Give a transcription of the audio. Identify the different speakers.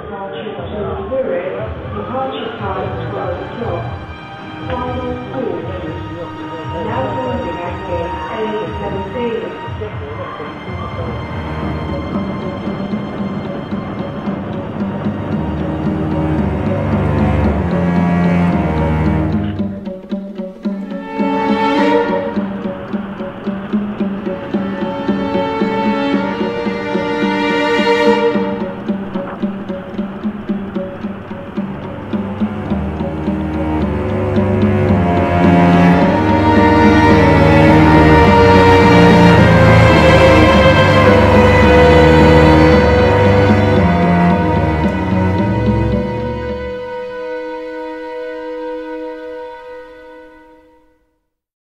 Speaker 1: departure to Zurich, departure time 12 o'clock. Final call. Now boarding at gate A17.